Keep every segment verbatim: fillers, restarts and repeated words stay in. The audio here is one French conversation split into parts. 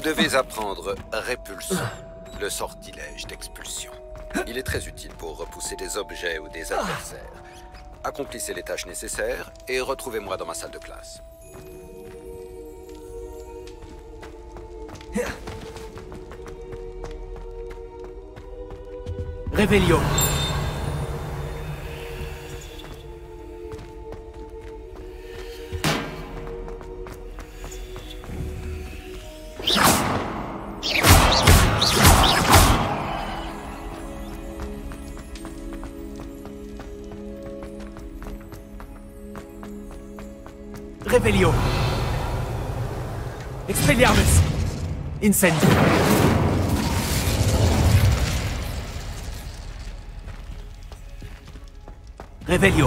devez apprendre Répulsion, le sortilège d'expulsion. Il est très utile pour repousser des objets ou des adversaires. Accomplissez les tâches nécessaires et retrouvez-moi dans ma salle de classe. Réveillon. Réveillon. Expelliarmus. Incendio. Réveillon.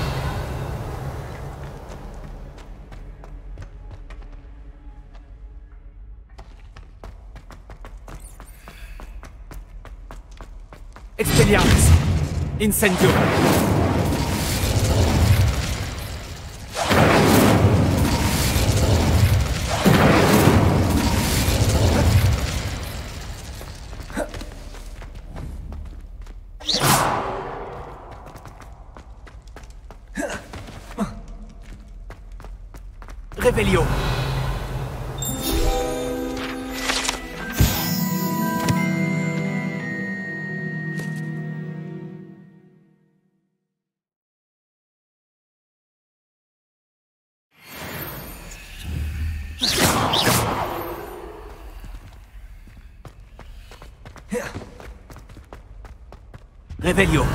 Expelliarmus. Incendio. Réveillon. Réveillon.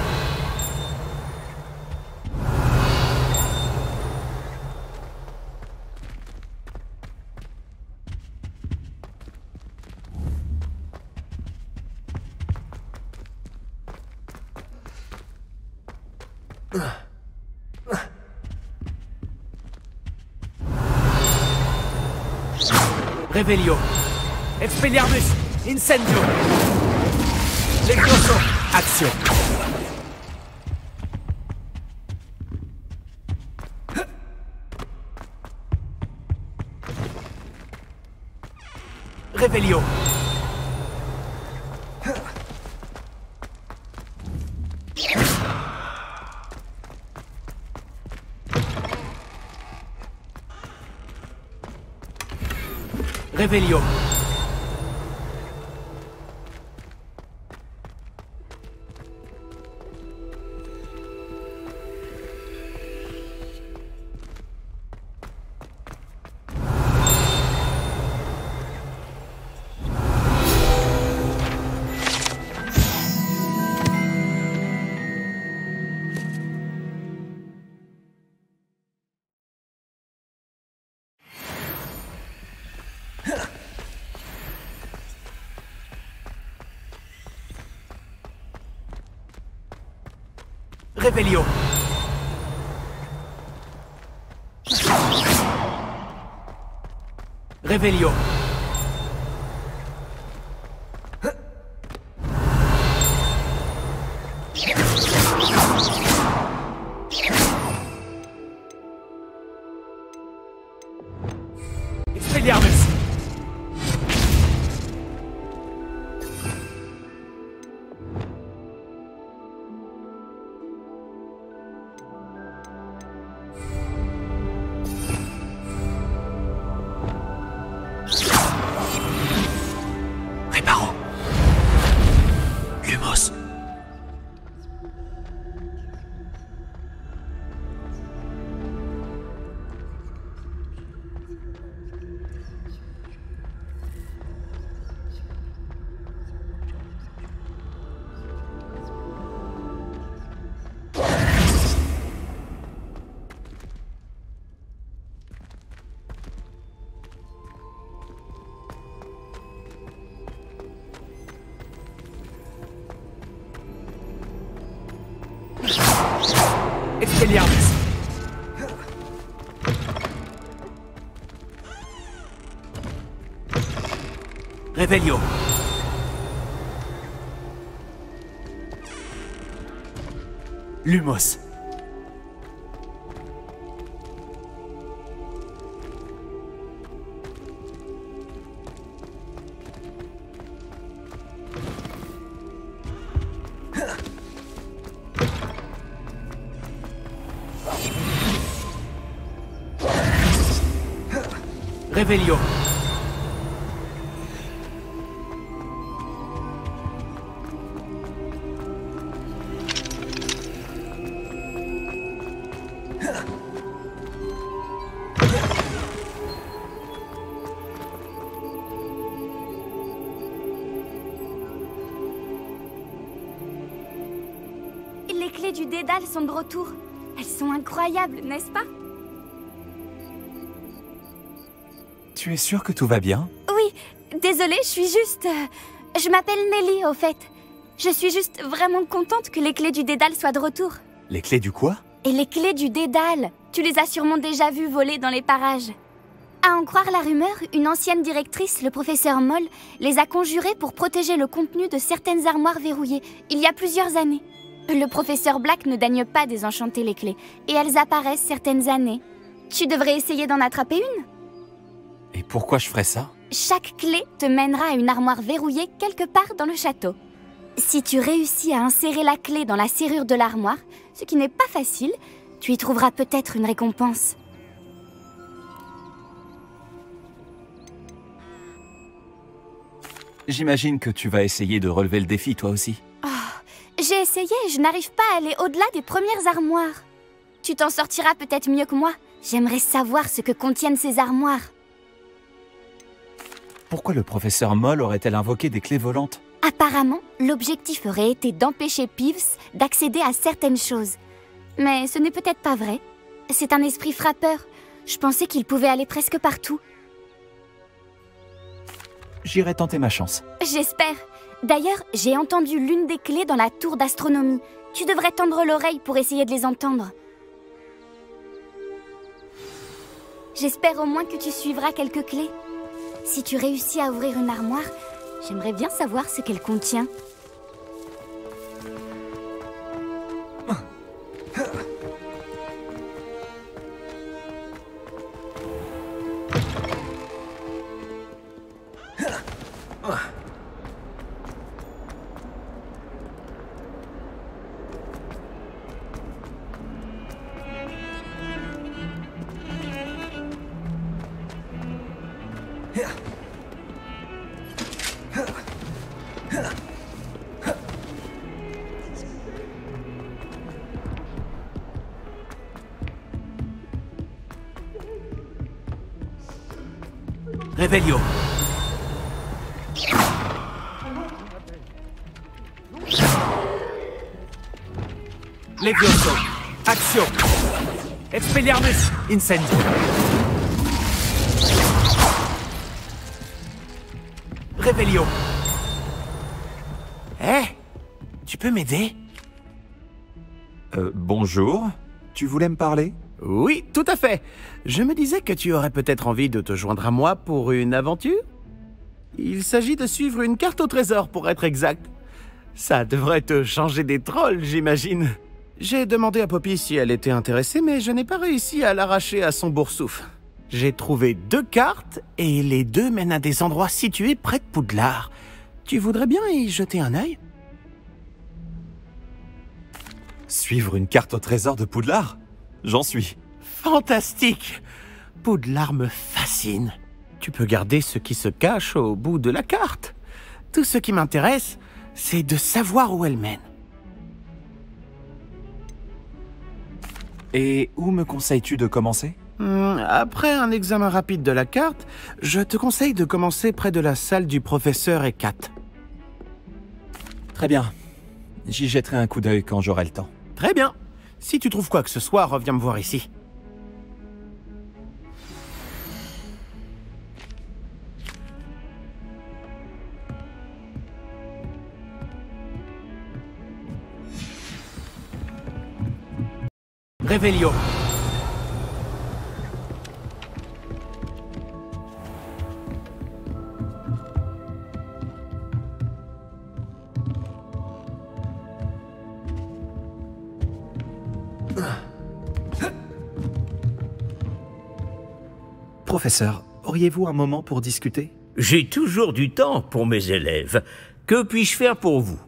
Réveillon. Expelliarmus. Incendio. Levioso. Action. Réveillon. Réveillon. Réveillon. Réveillon. Expelliarmus. Réparons. Lumos. Expelliarmus. Réveillon. Lumos. Revelio. Les clés du Dédale sont de retour. Elles sont incroyables, n'est-ce pas? Tu es sûre que tout va bien? Oui, désolée, je suis juste... euh, je m'appelle Nelly, au fait. Je suis juste vraiment contente que les clés du Dédale soient de retour. Les clés du quoi? Et les clés du Dédale, tu les as sûrement déjà vues voler dans les parages. À en croire la rumeur, une ancienne directrice, le professeur Moll, les a conjurées pour protéger le contenu de certaines armoires verrouillées, il y a plusieurs années. Le professeur Black ne daigne pas désenchanter les clés, et elles apparaissent certaines années. Tu devrais essayer d'en attraper une. Et pourquoi je ferais ça? Chaque clé te mènera à une armoire verrouillée quelque part dans le château. Si tu réussis à insérer la clé dans la serrure de l'armoire, ce qui n'est pas facile, tu y trouveras peut-être une récompense. J'imagine que tu vas essayer de relever le défi, toi aussi. J'ai essayé, je n'arrive pas à aller au-delà des premières armoires. Tu t'en sortiras peut-être mieux que moi. J'aimerais savoir ce que contiennent ces armoires. Pourquoi le professeur Moll aurait-elle invoqué des clés volantes? Apparemment, l'objectif aurait été d'empêcher Peeves d'accéder à certaines choses. Mais ce n'est peut-être pas vrai. C'est un esprit frappeur. Je pensais qu'il pouvait aller presque partout. J'irai tenter ma chance. J'espère. D'ailleurs, j'ai entendu l'une des clés dans la tour d'astronomie. Tu devrais tendre l'oreille pour essayer de les entendre. J'espère au moins que tu suivras quelques clés. Si tu réussis à ouvrir une armoire, j'aimerais bien savoir ce qu'elle contient. Revelio. Levioso. Action. Expelliarmus. Incendio. Revelio. Eh, tu peux m'aider? Euh, bonjour. Tu voulais me parler? Oui, tout à fait. Je me disais que tu aurais peut-être envie de te joindre à moi pour une aventure. Il s'agit de suivre une carte au trésor, pour être exact. Ça devrait te changer des trolls, j'imagine. J'ai demandé à Poppy si elle était intéressée, mais je n'ai pas réussi à l'arracher à son boursouf. J'ai trouvé deux cartes, et les deux mènent à des endroits situés près de Poudlard. Tu voudrais bien y jeter un œil? Suivre une carte au trésor de Poudlard? J'en suis. Fantastique! Poudlard me fascine. Tu peux garder ce qui se cache au bout de la carte. Tout ce qui m'intéresse, c'est de savoir où elle mène. Et où me conseilles-tu de commencer? Hmm, après un examen rapide de la carte, je te conseille de commencer près de la salle du professeur Hécate. Très bien. J'y jetterai un coup d'œil quand j'aurai le temps. Très bien. Si tu trouves quoi que ce soit, reviens me voir ici. Revelio. Professeur, auriez-vous un moment pour discuter? J'ai toujours du temps pour mes élèves. Que puis-je faire pour vous?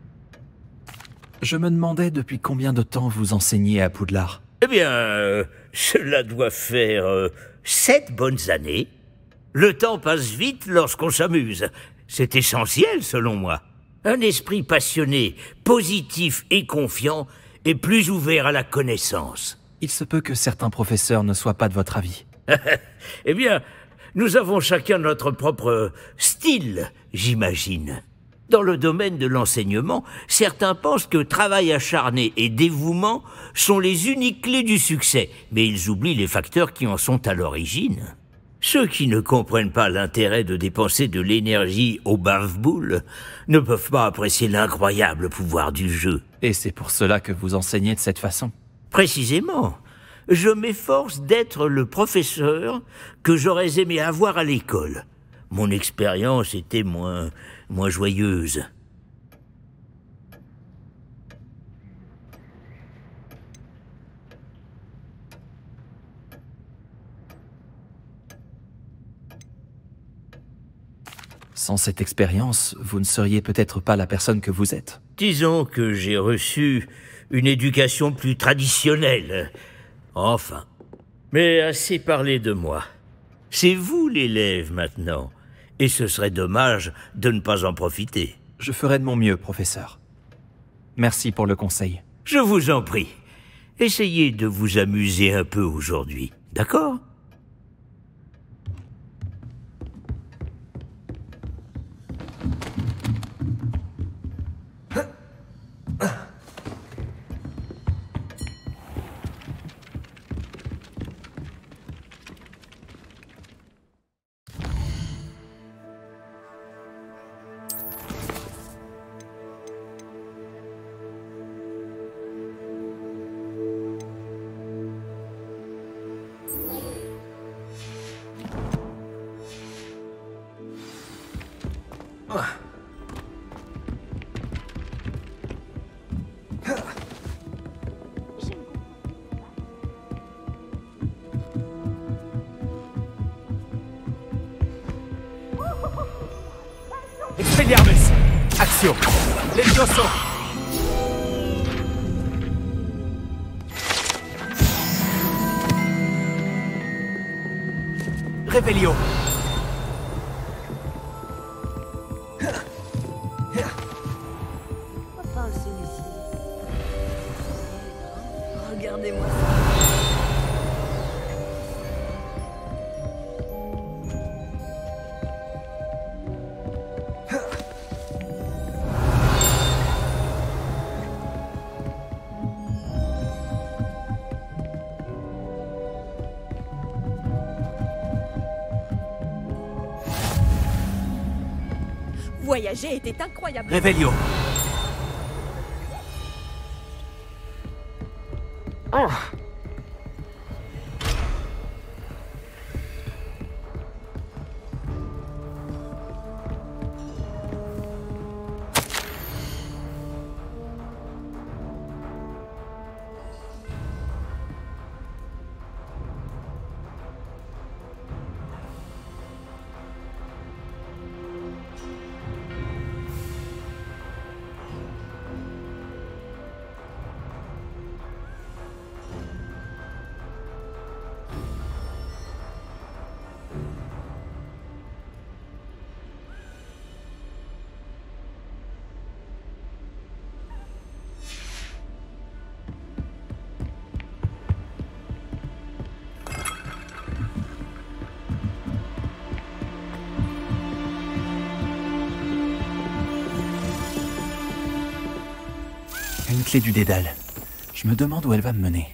Je me demandais depuis combien de temps vous enseignez à Poudlard. Eh bien, euh, Cela doit faire euh, sept bonnes années. Le temps passe vite lorsqu'on s'amuse. C'est essentiel, selon moi. Un esprit passionné, positif et confiant est plus ouvert à la connaissance. Il se peut que certains professeurs ne soient pas de votre avis. Eh bien, nous avons chacun notre propre style, j'imagine. Dans le domaine de l'enseignement, certains pensent que travail acharné et dévouement sont les uniques clés du succès, mais ils oublient les facteurs qui en sont à l'origine. Ceux qui ne comprennent pas l'intérêt de dépenser de l'énergie au bave-boule ne peuvent pas apprécier l'incroyable pouvoir du jeu. Et c'est pour cela que vous enseignez de cette façon. Précisément. Je m'efforce d'être le professeur que j'aurais aimé avoir à l'école. Mon expérience était moins, moins joyeuse. Sans cette expérience, vous ne seriez peut-être pas la personne que vous êtes. Disons que j'ai reçu une éducation plus traditionnelle. Enfin. Mais assez parlé de moi. C'est vous l'élève maintenant. Et ce serait dommage de ne pas en profiter. Je ferai de mon mieux, professeur. Merci pour le conseil. Je vous en prie. Essayez de vous amuser un peu aujourd'hui, d'accord ? Expelliarmus! Action! Levioso! Revelio! Regardez-moi. Voyager était incroyable. Revelio! Oh. Une clé du dédale. Je me demande où elle va me mener.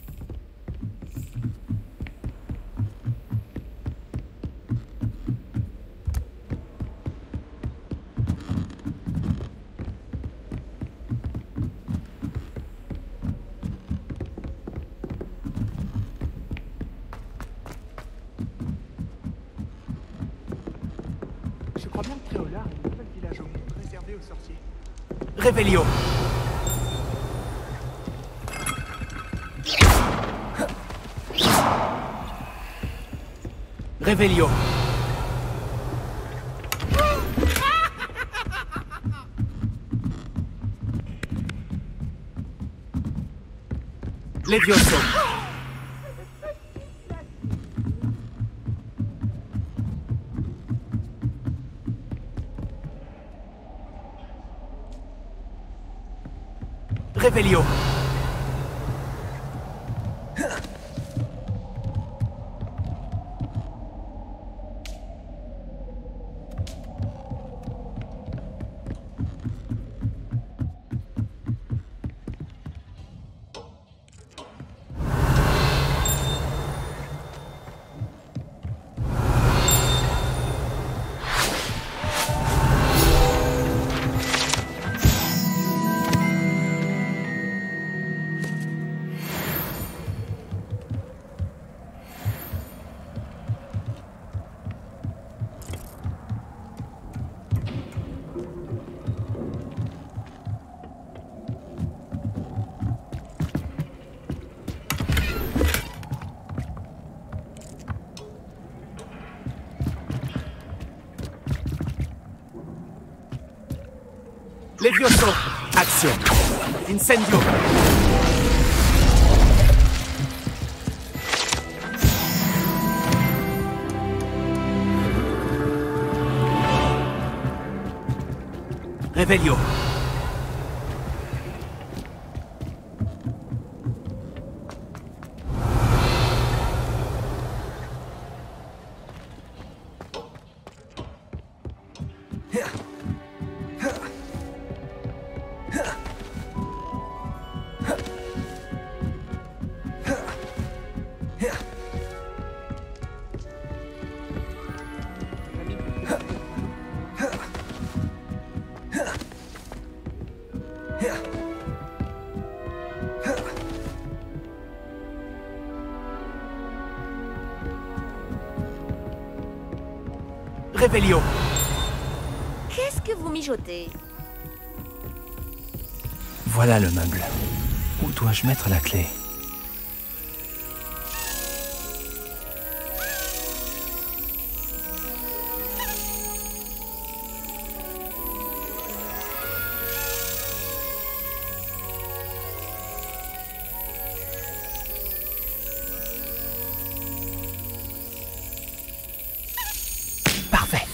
Je crois bien que Tréola est un nouvel village au monde réservé aux sorciers. Revelio! Revelio! Levioso! Réveillon. Levioso. Action. Incendio. Revelio. Réveillon. Qu'est-ce que vous mijotez? Voilà le meuble. Où dois-je mettre la clé? Parfait.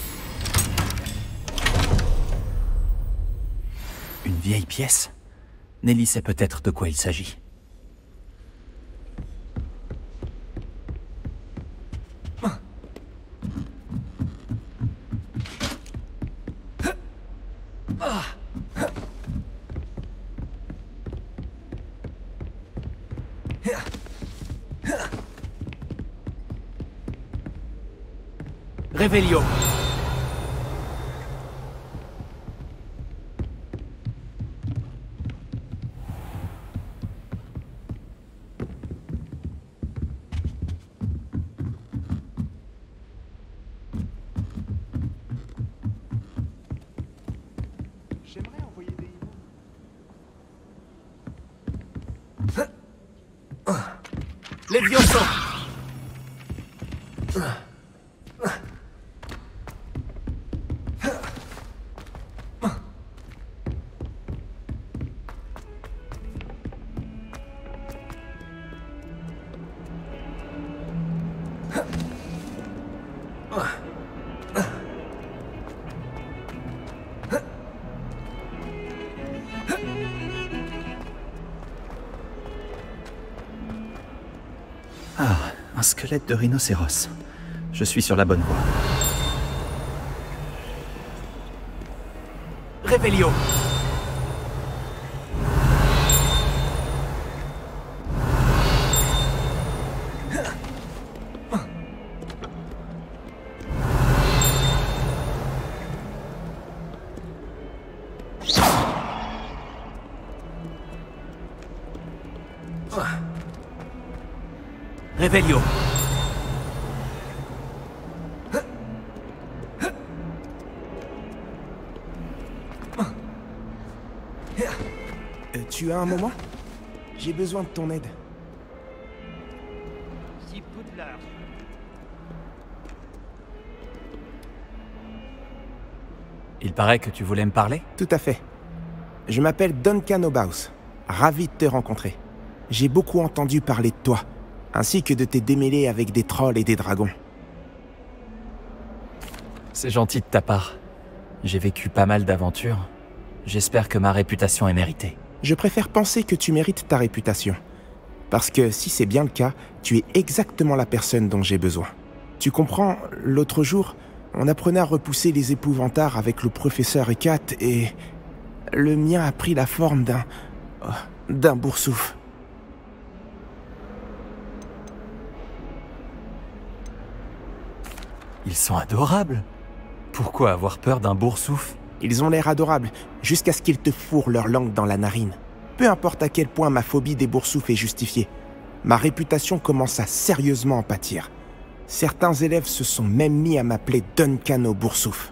Une vieille pièce? Nelly sait peut-être de quoi il s'agit. Réveillon. J'aimerais envoyer des Levioso. Ah, un squelette de rhinocéros. Je suis sur la bonne voie. Réveillon. Réveillon. Euh, tu as un moment? J'ai besoin de ton aide. Il paraît que tu voulais me parler? Tout à fait. Je m'appelle Duncan Obaus. Ravi de te rencontrer. J'ai beaucoup entendu parler de toi, ainsi que de tes démêlés avec des trolls et des dragons. C'est gentil de ta part. J'ai vécu pas mal d'aventures. J'espère que ma réputation est méritée. Je préfère penser que tu mérites ta réputation. Parce que si c'est bien le cas, tu es exactement la personne dont j'ai besoin. Tu comprends, l'autre jour, on apprenait à repousser les épouvantards avec le professeur Hécate et... le mien a pris la forme d'un... oh, d'un boursouf. Ils sont adorables. Pourquoi avoir peur d'un boursouf? Ils ont l'air adorables, jusqu'à ce qu'ils te fourrent leur langue dans la narine. Peu importe à quel point ma phobie des boursoufs est justifiée, ma réputation commence à sérieusement en pâtir. Certains élèves se sont même mis à m'appeler Duncan au boursouf.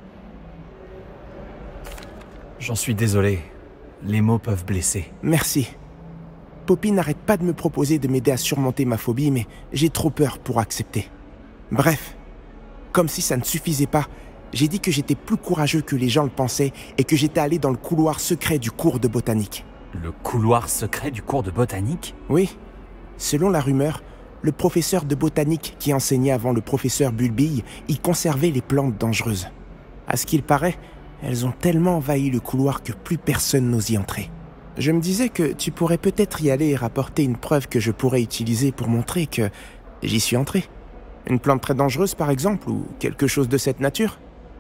J'en suis désolé. Les mots peuvent blesser. Merci. Poppy n'arrête pas de me proposer de m'aider à surmonter ma phobie, mais j'ai trop peur pour accepter. Bref, comme si ça ne suffisait pas, j'ai dit que j'étais plus courageux que les gens le pensaient et que j'étais allé dans le couloir secret du cours de botanique. Le couloir secret du cours de botanique? Oui. Selon la rumeur, le professeur de botanique qui enseignait avant le professeur Bulbille y conservait les plantes dangereuses. À ce qu'il paraît, elles ont tellement envahi le couloir que plus personne n'ose y entrer. Je me disais que tu pourrais peut-être y aller et rapporter une preuve que je pourrais utiliser pour montrer que j'y suis entré. Une plante très dangereuse par exemple, ou quelque chose de cette nature.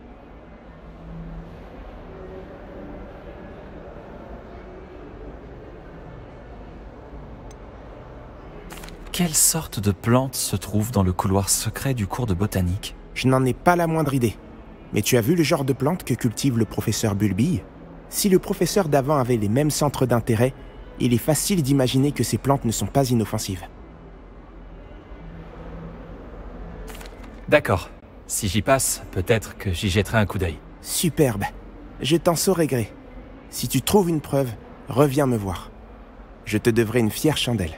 Quelle sorte de plante se trouve dans le couloir secret du cours de botanique? Je n'en ai pas la moindre idée. Mais tu as vu le genre de plante que cultive le professeur Bulbille? Si le professeur d'avant avait les mêmes centres d'intérêt, il est facile d'imaginer que ces plantes ne sont pas inoffensives. D'accord. Si j'y passe, peut-être que j'y jetterai un coup d'œil. Superbe. Je t'en saurai gré. Si tu trouves une preuve, reviens me voir. Je te devrai une fière chandelle.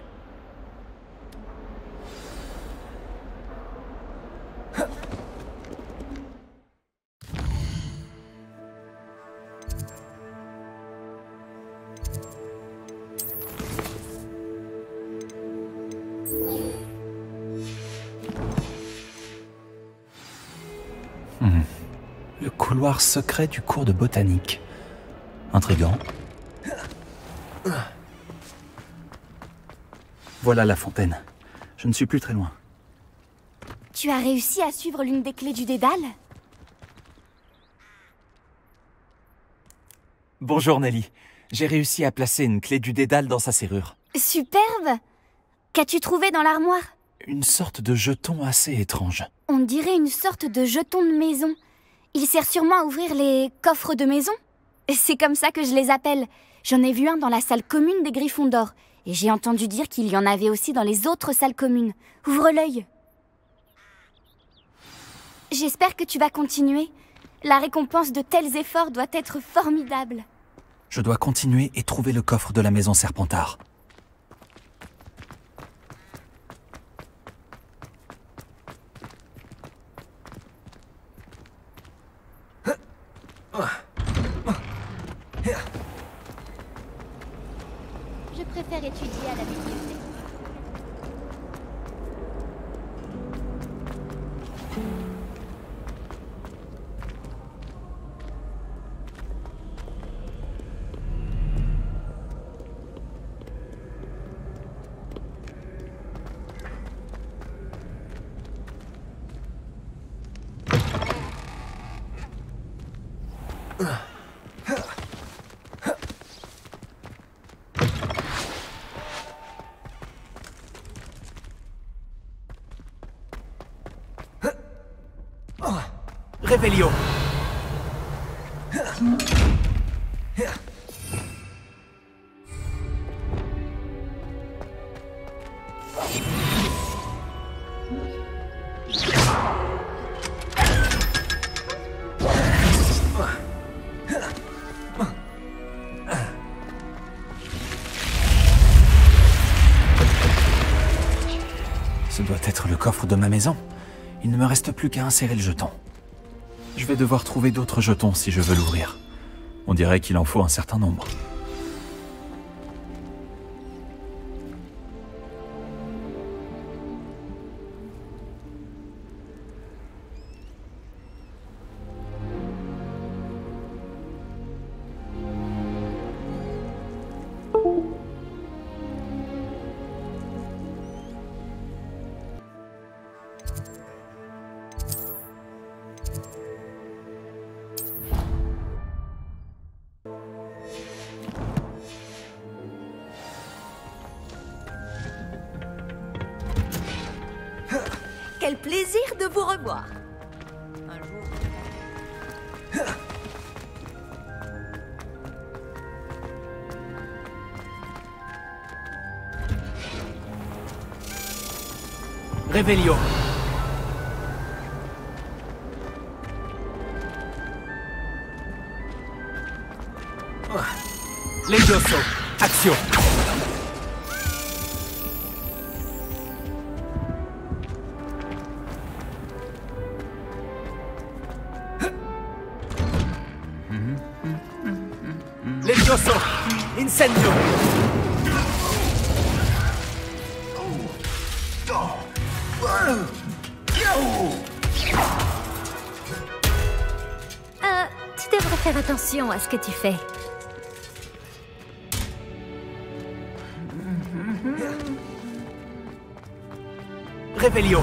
Hmm. Le couloir secret du cours de botanique. Intriguant. Voilà la fontaine. Je ne suis plus très loin. Tu as réussi à suivre l'une des clés du dédale? Bonjour Nelly. J'ai réussi à placer une clé du dédale dans sa serrure. Superbe! Qu'as-tu trouvé dans l'armoire? Une sorte de jeton assez étrange. On dirait une sorte de jeton de maison. Il sert sûrement à ouvrir les coffres de maison. C'est comme ça que je les appelle. J'en ai vu un dans la salle commune des Griffons d'Or. Et j'ai entendu dire qu'il y en avait aussi dans les autres salles communes. Ouvre l'œil. J'espère que tu vas continuer. La récompense de tels efforts doit être formidable. Je dois continuer et trouver le coffre de la maison Serpentard. Je préfère étudier à la bibliothèque. Réveillon. Ce doit être le coffre de ma maison. Il ne me reste plus qu'à insérer le jeton. Je vais devoir trouver d'autres jetons si je veux l'ouvrir. On dirait qu'il en faut un certain nombre. quel plaisir de vous revoir. Un jour... Réveillon. Levioso. Action. Levioso. Incendio. Euh, tu devrais faire attention à ce que tu fais. Réveillon.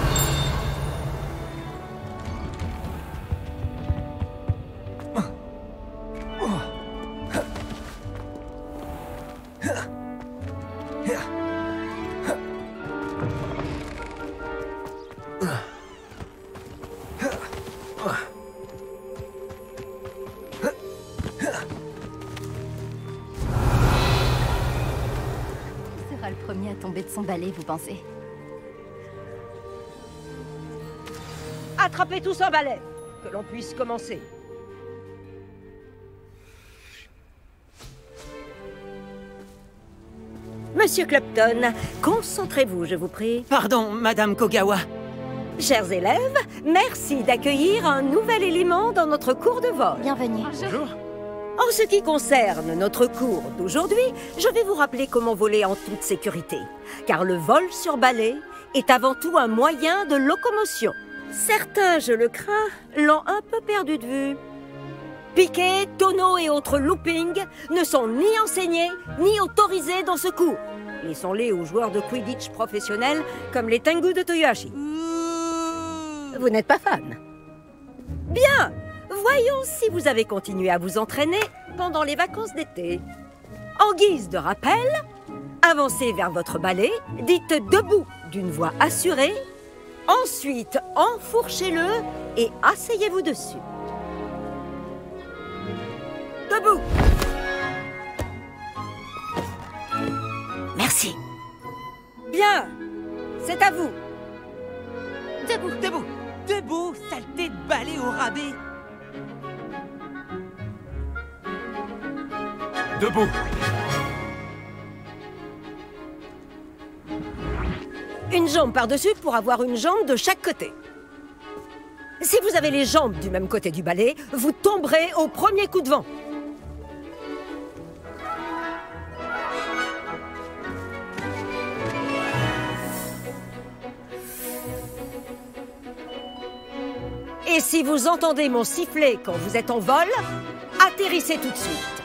Qui sera le premier à tomber de son balai, vous pensez? Attrapez tous un balai, que l'on puisse commencer. Monsieur Clopton, concentrez-vous, je vous prie. Pardon, Madame Kogawa. Chers élèves, merci d'accueillir un nouvel élément dans notre cours de vol. Bienvenue. Bonjour. En ce qui concerne notre cours d'aujourd'hui, je vais vous rappeler comment voler en toute sécurité. Car le vol sur balai est avant tout un moyen de locomotion. Certains, je le crains, l'ont un peu perdu de vue. Piquet, tonneaux et autres loopings ne sont ni enseignés ni autorisés dans ce cours. Laissons-les aux joueurs de Quidditch professionnels comme les Tengu de Toyohashi. Vous n'êtes pas fan? Bien! Voyons si vous avez continué à vous entraîner pendant les vacances d'été. En guise de rappel, avancez vers votre balai, dites debout d'une voix assurée. Ensuite, enfourchez-le et asseyez-vous dessus. Debout. Merci. Bien. C'est à vous. Debout. Debout. Debout, saleté de balai au rabais. Debout. Une jambe par-dessus pour avoir une jambe de chaque côté. Si vous avez les jambes du même côté du balai, vous tomberez au premier coup de vent. Et si vous entendez mon sifflet quand vous êtes en vol, atterrissez tout de suite.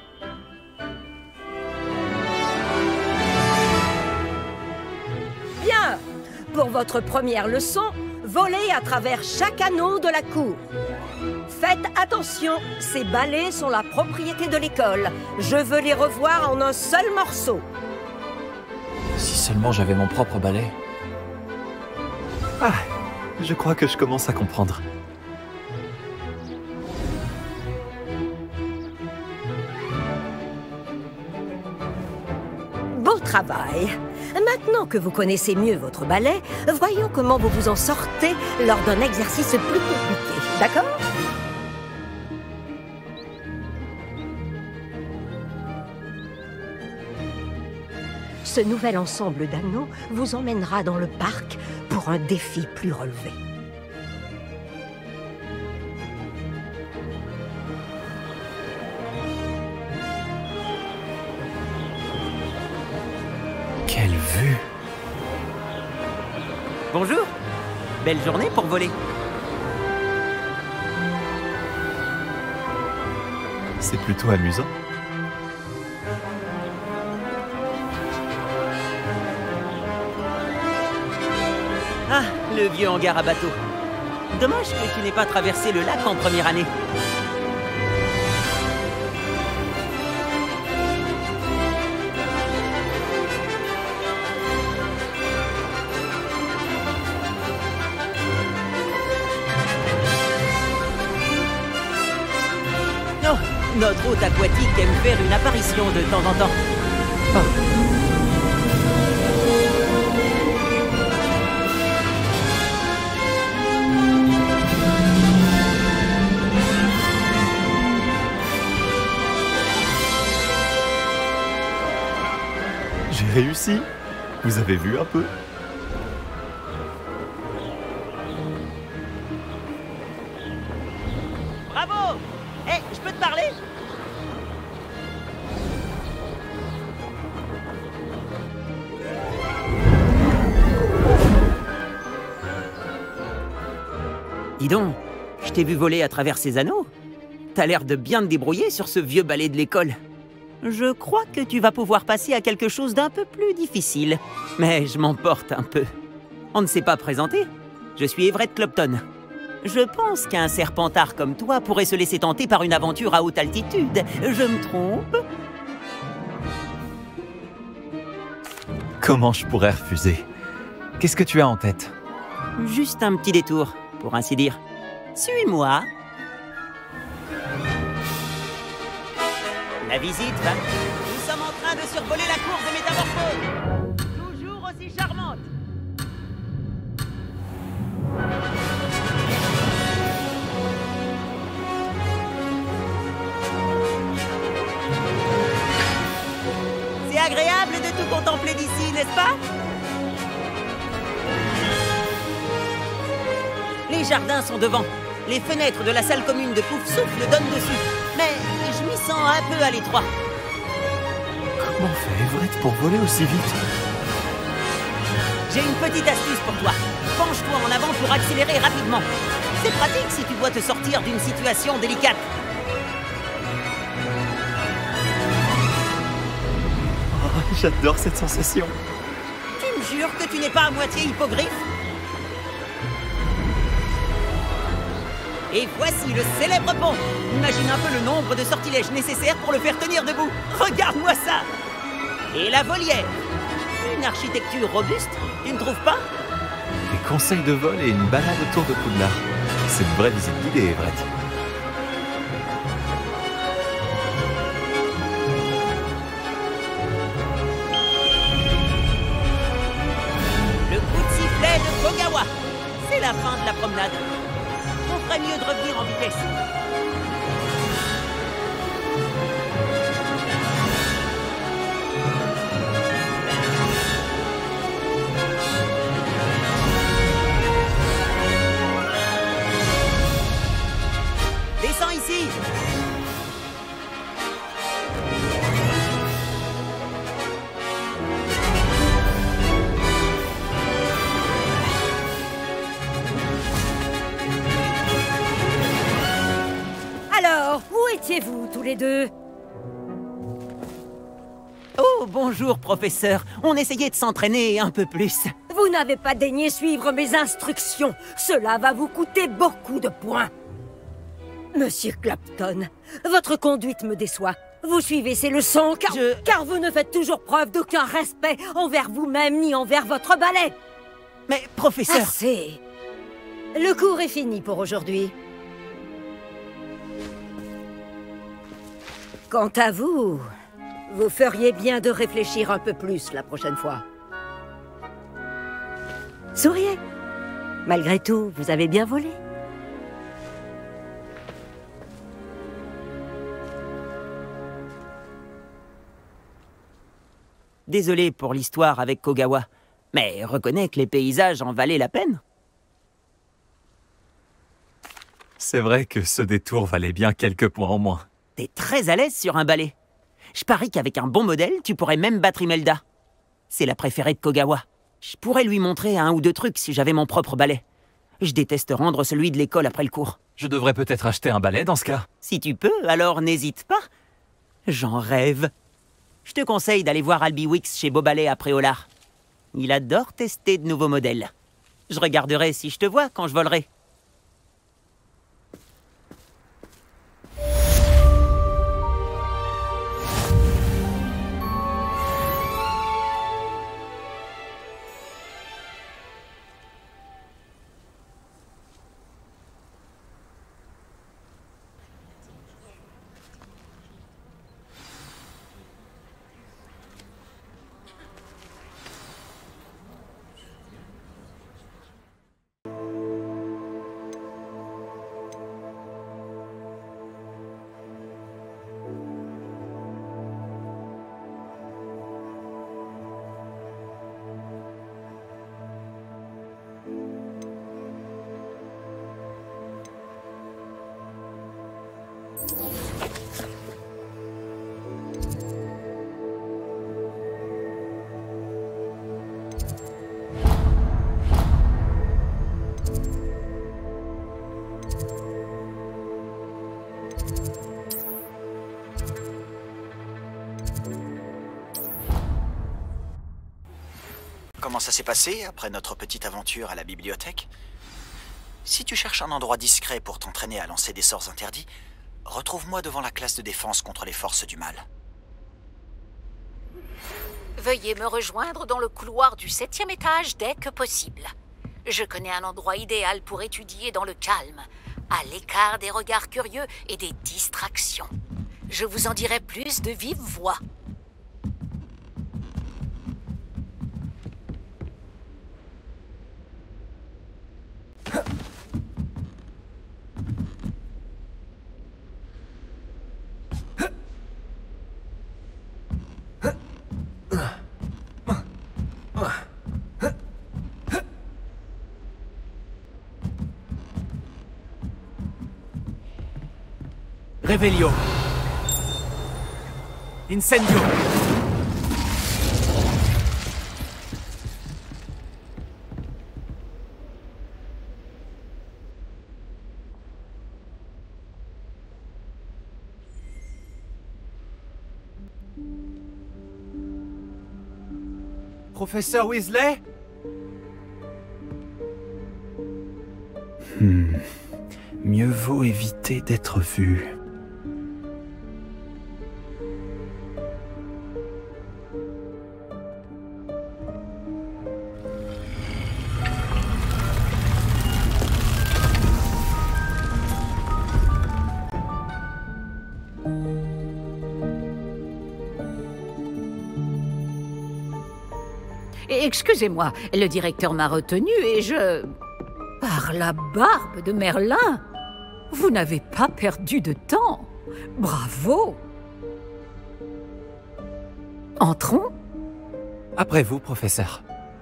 Bien. Pour votre première leçon, volez à travers chaque anneau de la cour. Faites attention, ces balais sont la propriété de l'école. Je veux les revoir en un seul morceau. Si seulement j'avais mon propre balai. Ah, je crois que je commence à comprendre. Beau travail. Maintenant que vous connaissez mieux votre balai, voyons comment vous vous en sortez lors d'un exercice plus compliqué. D'accord ? Ce nouvel ensemble d'anneaux vous emmènera dans le parc pour un défi plus relevé. Quelle vue! Bonjour. Belle journée pour voler. C'est plutôt amusant. Ah, le vieux hangar à bateau. Dommage que tu n'aies pas traversé le lac en première année. Notre hôte aquatique aime faire une apparition de temps en temps. Oh. J'ai réussi. Vous avez vu un peu? Bravo! Hé, hey, je peux te parler? Dis donc, je t'ai vu voler à travers ces anneaux. T'as l'air de bien te débrouiller sur ce vieux balai de l'école. Je crois que tu vas pouvoir passer à quelque chose d'un peu plus difficile. Mais je m'emporte un peu. On ne s'est pas présenté. Je suis Everett Clopton. Je pense qu'un serpentard comme toi pourrait se laisser tenter par une aventure à haute altitude. Je me trompe? Comment je pourrais refuser? Qu'est-ce que tu as en tête? Juste un petit détour, pour ainsi dire. Suis-moi. La visite va... Nous sommes en train de survoler la cour de métamorphose. Toujours aussi charmante. C'est agréable de tout contempler d'ici, n'est-ce pas? Les jardins sont devant. Les fenêtres de la salle commune de Pouf Souffle donnent dessus. Mais je m'y sens un peu à l'étroit. Comment fait Everett pour voler aussi vite? J'ai une petite astuce pour toi. Penche-toi en avant pour accélérer rapidement. C'est pratique si tu dois te sortir d'une situation délicate. Oh, j'adore cette sensation. Tu me jures que tu n'es pas à moitié hippogriffe? Et voici le célèbre pont. Imagine un peu le nombre de sortilèges nécessaires pour le faire tenir debout. Regarde-moi ça. Et la volière. Une architecture robuste, tu ne trouves pas? Des conseils de vol et une balade autour de Poudlard. C'est une vraie visite guidée, Everett. Le coup de sifflet de Kogawa. C'est la fin de la promenade. On ferait mieux de revenir en vitesse. Descends ici. Alors, où étiez-vous tous les deux? Oh, bonjour, professeur. On essayait de s'entraîner un peu plus. Vous n'avez pas daigné suivre mes instructions. Cela va vous coûter beaucoup de points. Monsieur Clopton, votre conduite me déçoit. Vous suivez ces leçons car, Je... car vous ne faites toujours preuve d'aucun respect envers vous-même ni envers votre balai. Mais, professeur... Assez. Le cours est fini pour aujourd'hui. Quant à vous, vous feriez bien de réfléchir un peu plus la prochaine fois. Souriez. Malgré tout, vous avez bien volé. Désolé pour l'histoire avec Kogawa, mais reconnais que les paysages en valaient la peine. C'est vrai que ce détour valait bien quelques points en moins. T'es très à l'aise sur un balai. Je parie qu'avec un bon modèle, tu pourrais même battre Imelda. C'est la préférée de Kogawa. Je pourrais lui montrer un ou deux trucs si j'avais mon propre balai. Je déteste rendre celui de l'école après le cours. Je devrais peut-être acheter un balai dans ce cas. Si tu peux, alors n'hésite pas. J'en rêve. Je te conseille d'aller voir Albi Wix chez Beaubalais à Préolard. Il adore tester de nouveaux modèles. Je regarderai si je te vois quand je volerai. comment ça s'est passé après notre petite aventure à la bibliothèque? Si tu cherches un endroit discret pour t'entraîner à lancer des sorts interdits, retrouve-moi devant la classe de défense contre les forces du mal. Veuillez me rejoindre dans le couloir du septième étage dès que possible. Je connais un endroit idéal pour étudier dans le calme, à l'écart des regards curieux et des distractions. Je vous en dirai plus de vive voix. Revelio. Incendio. Professeur Weasley? Hmm. Mieux vaut éviter d'être vu. Excusez-moi, le directeur m'a retenu et je... Par la barbe de Merlin, vous n'avez pas perdu de temps. Bravo. Entrons. Après vous, professeur.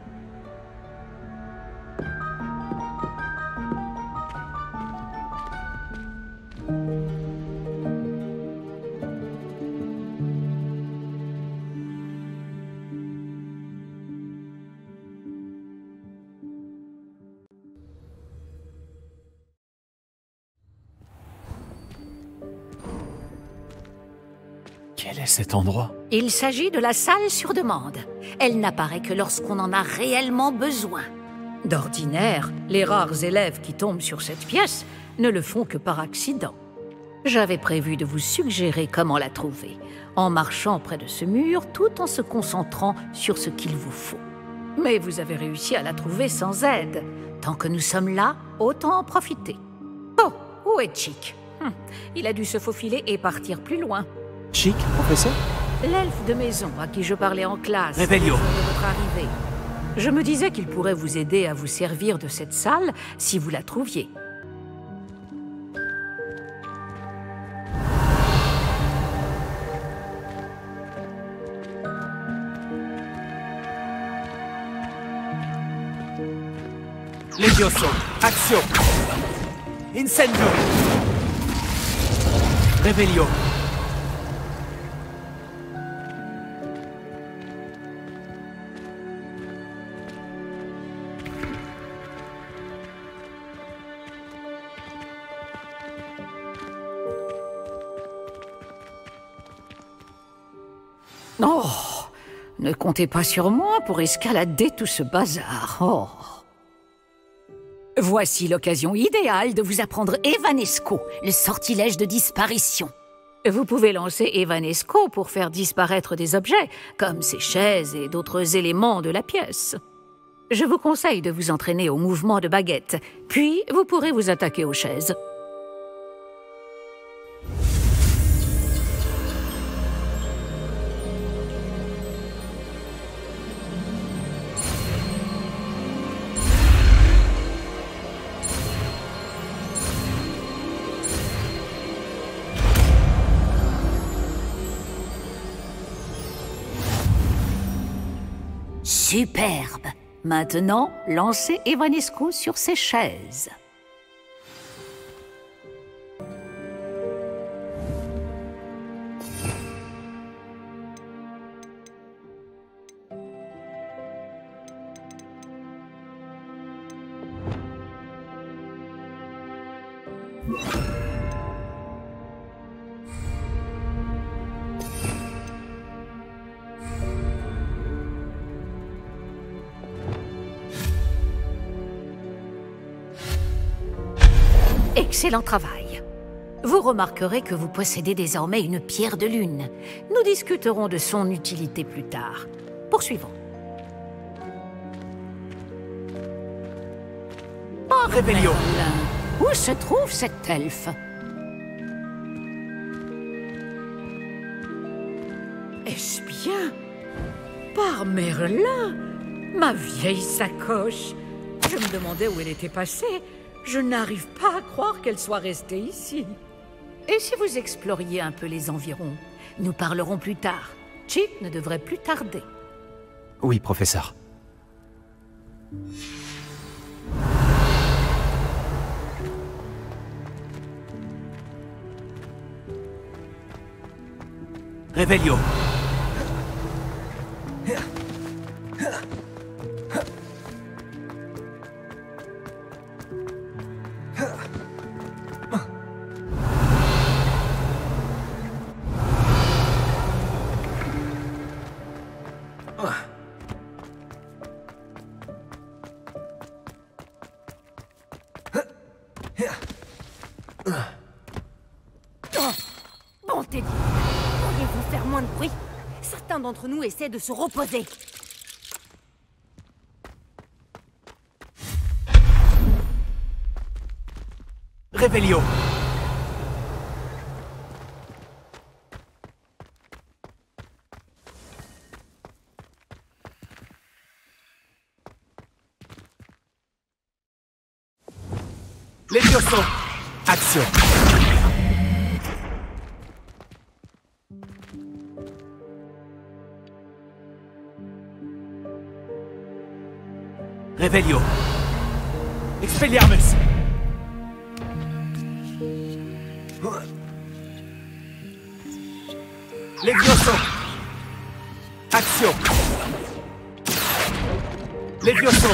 Quel est cet endroit? Il s'agit de la salle sur demande. Elle n'apparaît que lorsqu'on en a réellement besoin. D'ordinaire, les rares élèves qui tombent sur cette pièce ne le font que par accident. J'avais prévu de vous suggérer comment la trouver, en marchant près de ce mur tout en se concentrant sur ce qu'il vous faut. Mais vous avez réussi à la trouver sans aide. Tant que nous sommes là, autant en profiter. Oh, où est Chick? hum, Il a dû se faufiler et partir plus loin. Chick, professeur? L'elfe de maison à qui je parlais en classe Revelio. le jour de votre arrivée. Je me disais qu'il pourrait vous aider à vous servir de cette salle si vous la trouviez. Levioso. Action. Incendio. Revelio. Oh, ne comptez pas sur moi pour escalader tout ce bazar. Oh. Voici l'occasion idéale de vous apprendre Evanesco, le sortilège de disparition. Vous pouvez lancer Evanesco pour faire disparaître des objets, comme ces chaises et d'autres éléments de la pièce. Je vous conseille de vous entraîner au mouvement de baguette, puis vous pourrez vous attaquer aux chaises. Superbe. Maintenant, lancez Evanesco sur ces chaises. Excellent travail. Vous remarquerez que vous possédez désormais une pierre de lune. Nous discuterons de son utilité plus tard. Poursuivons. Oh, Rébellion. Où se trouve cet elfe? Est-ce bien? Par Merlin! Ma vieille sacoche! Je me demandais où elle était passée. Je n'arrive pas à croire qu'elle soit restée ici. Et si vous exploriez un peu les environs? Nous parlerons plus tard. Chip ne devrait plus tarder. Oui, professeur. Réveillon. Bonté Dieu, pourriez-vous faire moins de bruit? Certains d'entre nous essaient de se reposer. Réveillon. Lévioso. Action. Réveillon. Expelliarmus. Lévioso. Action. Lévioso.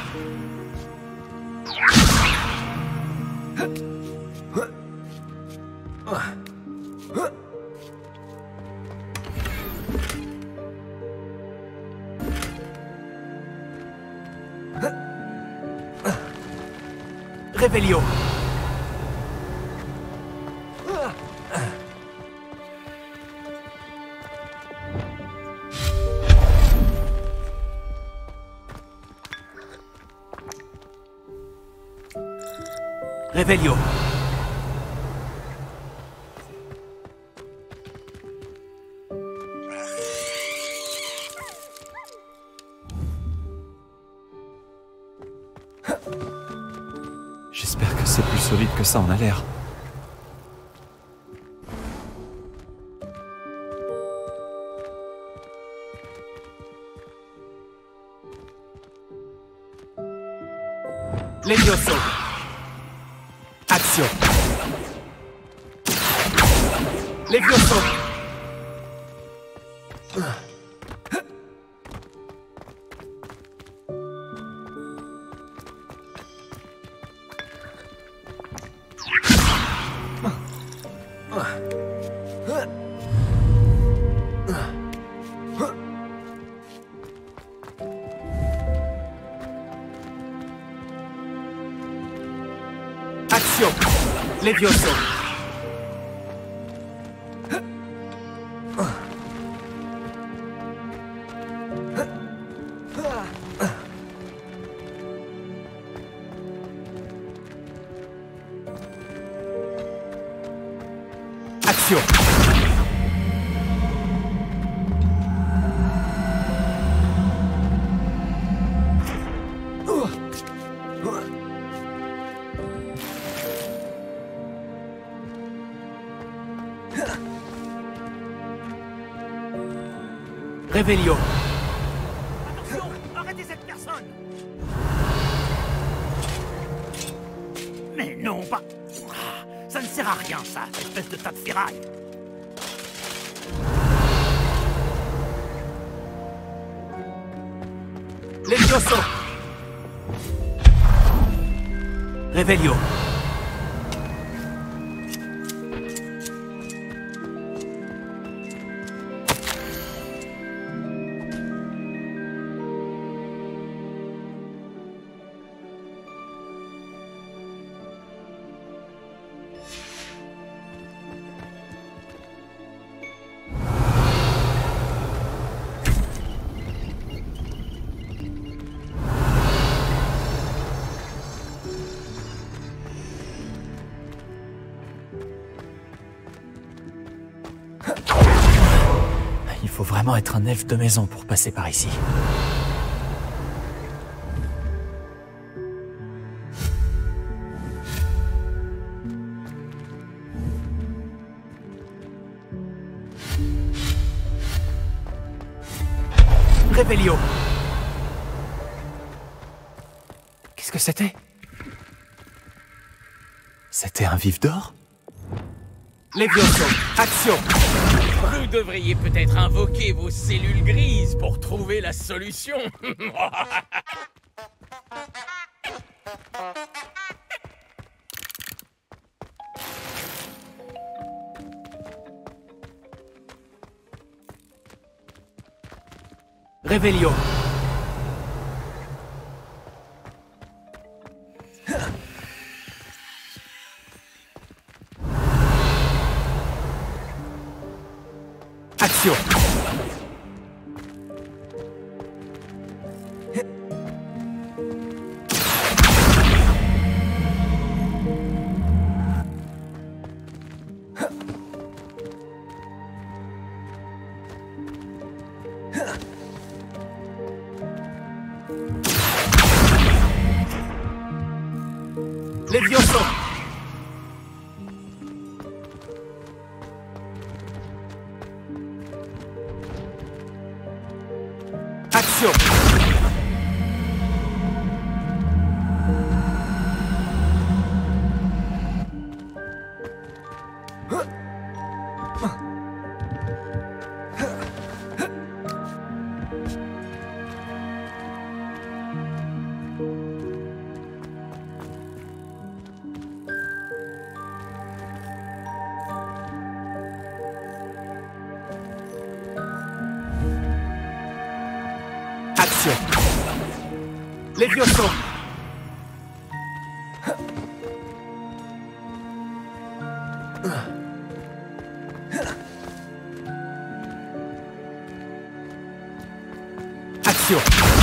Réveillon. Réveillon. J'espère que c'est plus solide que ça en a l'air. Lévioso. Action. Lévioso. Action. Lévioso. Action. Réveillon. Attention, arrêtez cette personne. Mais non, pas... Ça ne sert à rien, ça, espèce de tas de ferraille. Lévioso. Réveillon. faut vraiment être un elfe de maison pour passer par ici. Réveillon. Qu'est-ce que c'était? C'était un vif d'or? Léviathan, action! Vous devriez peut-être invoquer vos cellules grises pour trouver la solution. Réveillon. Action. Léviathan. Action. Action. Léviathan. Action.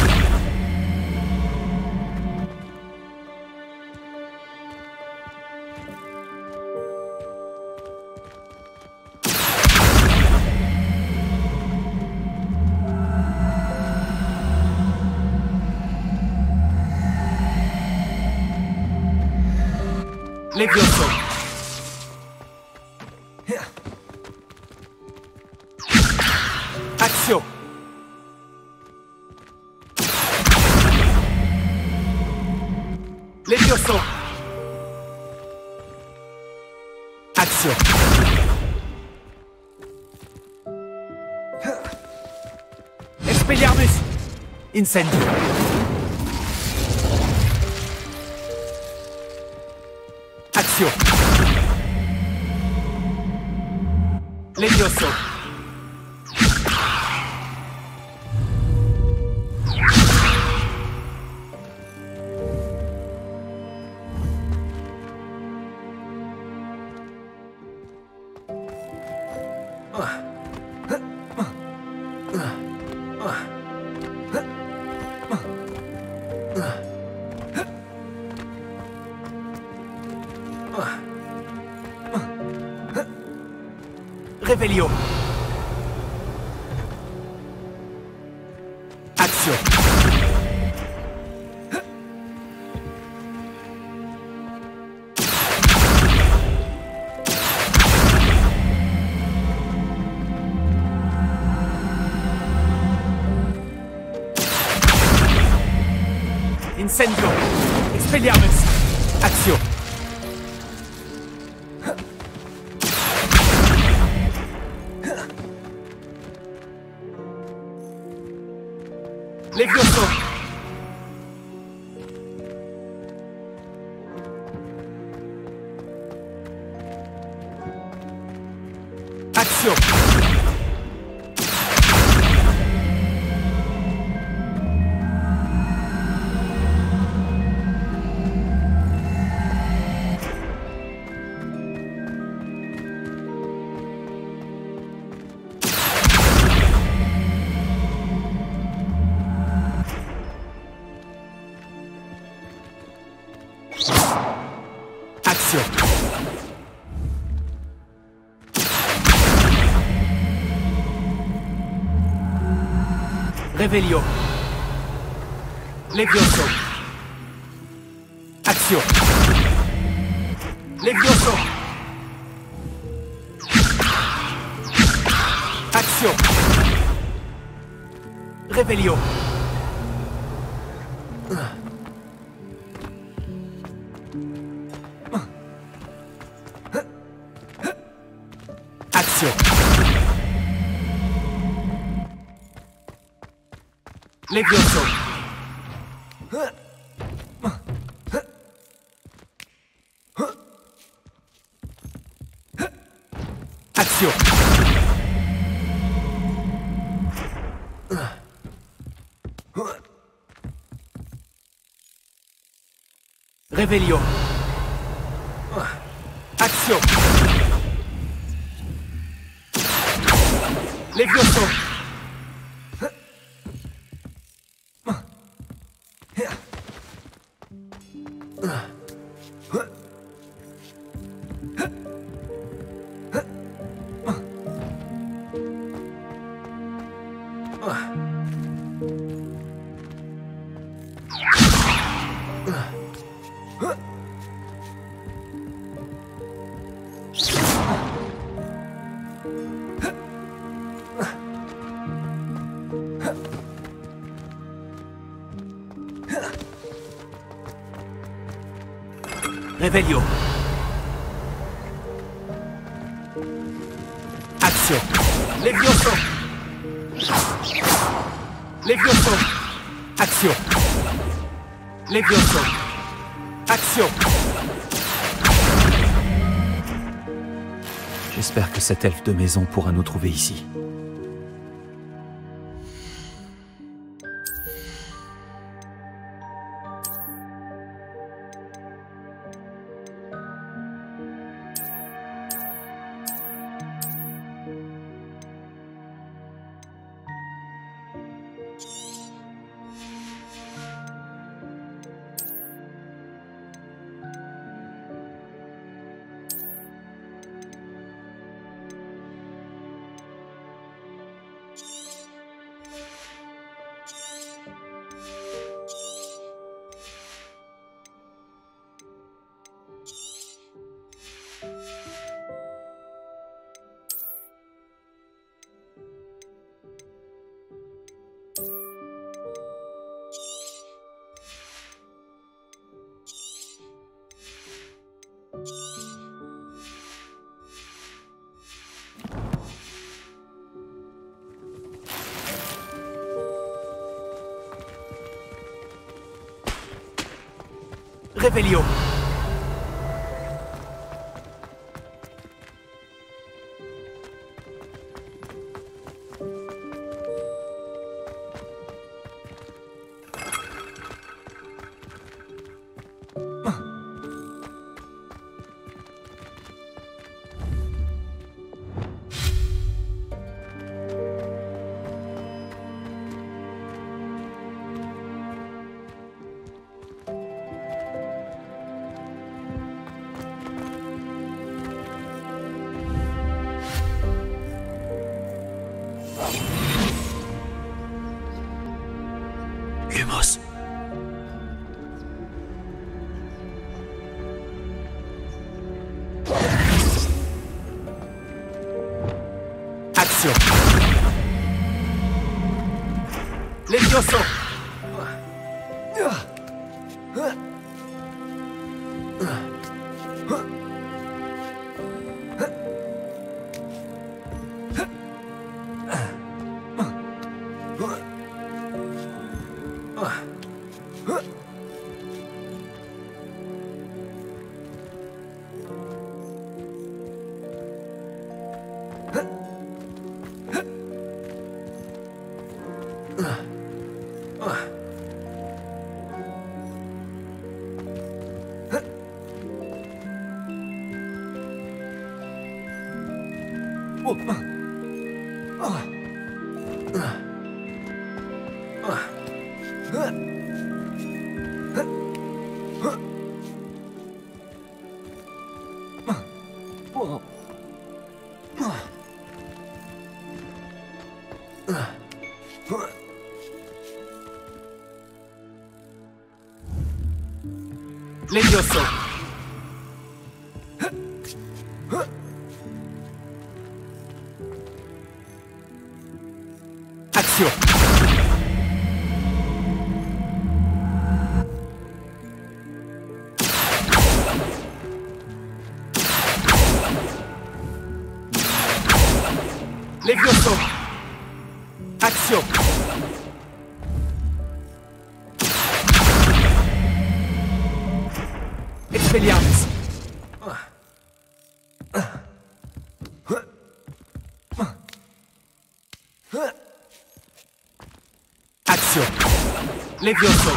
Léviathan. Action. Léviathan. Action. Expelliarmus. Incendio. Action. Léviathan. Réveillon. Action. Incendio. Expelliarmus. Action. Léviathan. Action. Action. Réveillon. Levioso. Action. Levioso. Action. Réveillon. Action. Levioso. Action. Réveillon. Action. Levioso. Réveillon. Action. Levioso. Levioso. Action. Levioso. Action. J'espère que cet elfe de maison pourra nous trouver ici. Réveillon. Lumos. Action. Levioso. Levioso. Action. Levioso. Action. Expelliarmus. Action. Levioso.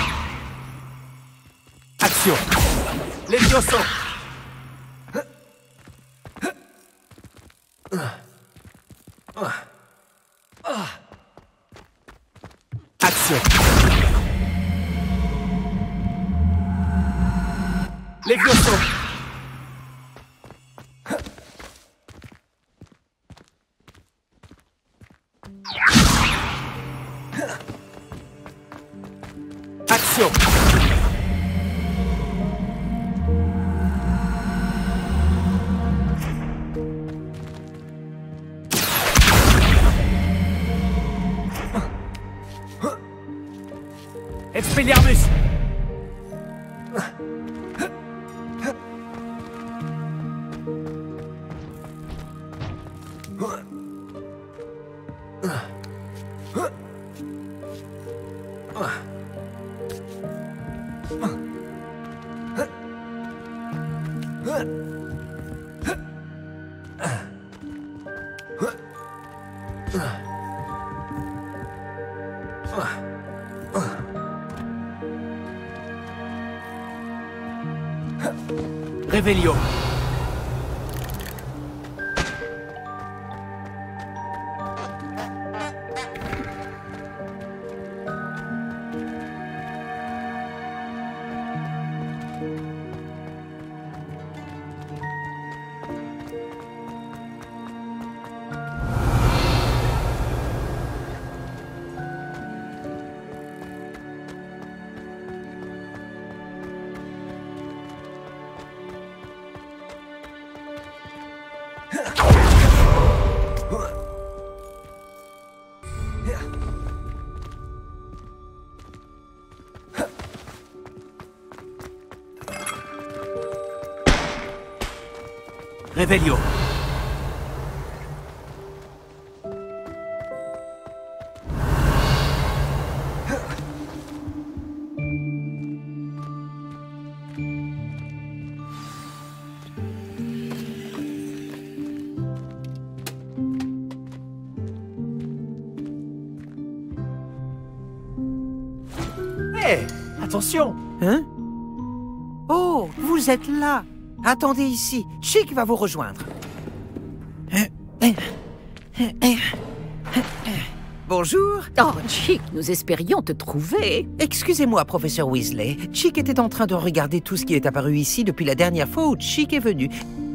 Action. Levioso. Action. Levioso. Action. Expelliarmus. Revelio. Revelio. Hé, attention. Hein? Oh, vous êtes là. Attendez ici, Chick va vous rejoindre. Bonjour. Oh, Chick, nous espérions te trouver. Excusez-moi, professeur Weasley. Chick était en train de regarder tout ce qui est apparu ici depuis la dernière fois où Chick est venu.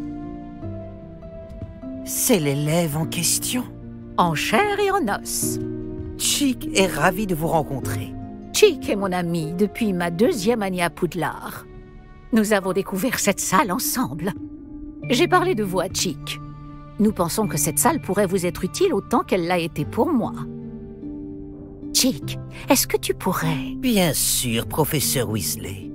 C'est l'élève en question. En chair et en os. Chick est ravi de vous rencontrer. Chick est mon ami depuis ma deuxième année à Poudlard. Nous avons découvert cette salle ensemble. J'ai parlé de vous à Chick. Nous pensons que cette salle pourrait vous être utile autant qu'elle l'a été pour moi. Chick, est-ce que tu pourrais... Bien sûr, professeur Weasley.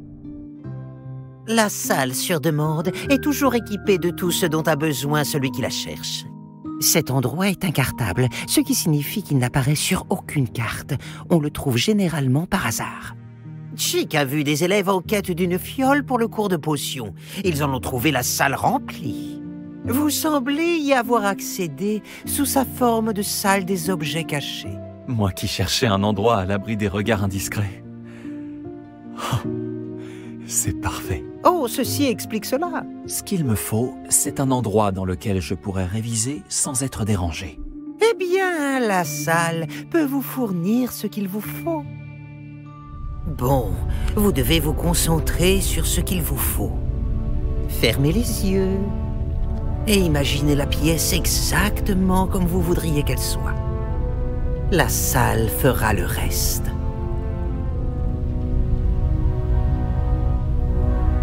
La salle sur demande est toujours équipée de tout ce dont a besoin celui qui la cherche. Cet endroit est incartable, ce qui signifie qu'il n'apparaît sur aucune carte. On le trouve généralement par hasard. Chick a vu des élèves en quête d'une fiole pour le cours de potions. Ils en ont trouvé la salle remplie. Vous semblez y avoir accédé sous sa forme de salle des objets cachés. Moi qui cherchais un endroit à l'abri des regards indiscrets. Oh, c'est parfait. Oh, ceci explique cela. Ce qu'il me faut, c'est un endroit dans lequel je pourrais réviser sans être dérangé. Eh bien, la salle peut vous fournir ce qu'il vous faut. Bon, vous devez vous concentrer sur ce qu'il vous faut. Fermez les yeux et imaginez la pièce exactement comme vous voudriez qu'elle soit. La salle fera le reste.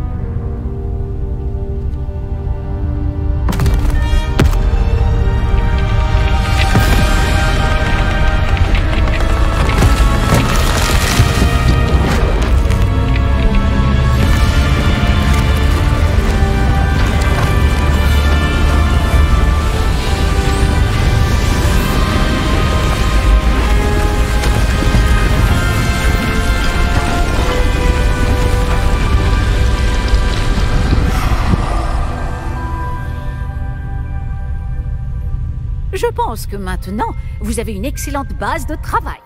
Je pense que maintenant, vous avez une excellente base de travail.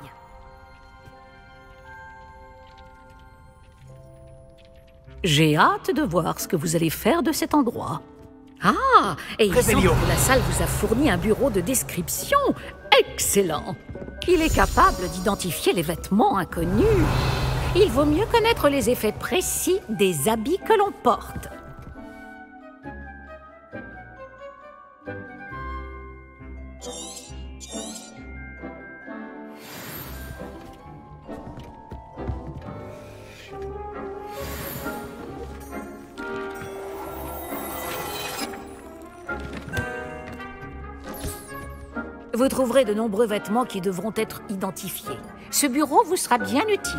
J'ai hâte de voir ce que vous allez faire de cet endroit. Ah, et il semble que la salle vous a fourni un bureau de description. Excellent! Il est capable d'identifier les vêtements inconnus. Il vaut mieux connaître les effets précis des habits que l'on porte. Vous trouverez de nombreux vêtements qui devront être identifiés. Ce bureau vous sera bien utile.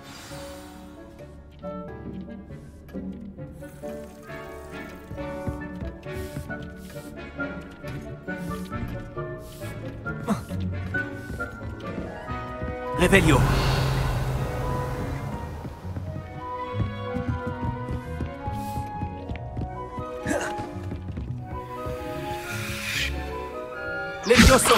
Réveillon. Levioso.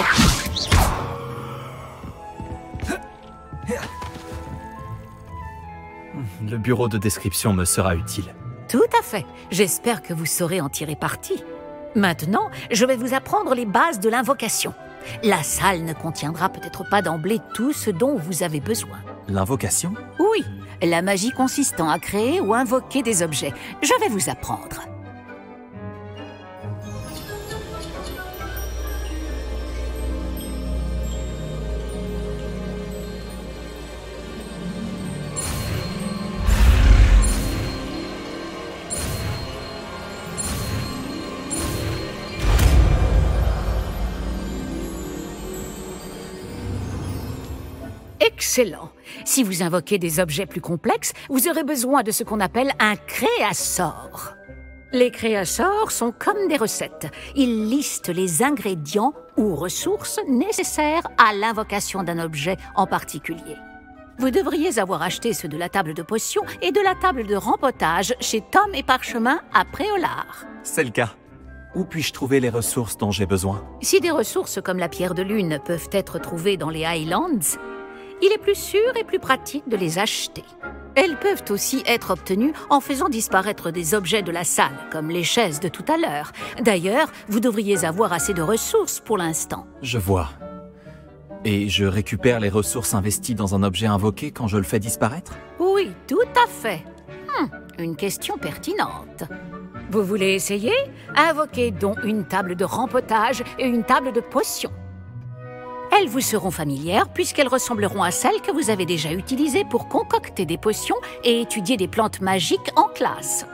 Le bureau de description me sera utile. Tout à fait. J'espère que vous saurez en tirer parti. Maintenant, je vais vous apprendre les bases de l'invocation. La salle ne contiendra peut-être pas d'emblée tout ce dont vous avez besoin. L'invocation? Oui, la magie consistant à créer ou invoquer des objets. Je vais vous apprendre. Excellent. Si vous invoquez des objets plus complexes, vous aurez besoin de ce qu'on appelle un créasort. Les créasors sont comme des recettes. Ils listent les ingrédients ou ressources nécessaires à l'invocation d'un objet en particulier. Vous devriez avoir acheté ceux de la table de potions et de la table de rempotage chez Tom et Parchemin à Préolard. C'est le cas. Où puis-je trouver les ressources dont j'ai besoin? Si des ressources comme la pierre de lune peuvent être trouvées dans les Highlands, il est plus sûr et plus pratique de les acheter. Elles peuvent aussi être obtenues en faisant disparaître des objets de la salle, comme les chaises de tout à l'heure. D'ailleurs, vous devriez avoir assez de ressources pour l'instant. Je vois. Et je récupère les ressources investies dans un objet invoqué quand je le fais disparaître? Oui, tout à fait. Hum, une question pertinente. Vous voulez essayer? Invoquez donc une table de rempotage et une table de potions. Elles vous seront familières puisqu'elles ressembleront à celles que vous avez déjà utilisées pour concocter des potions et étudier des plantes magiques en classe.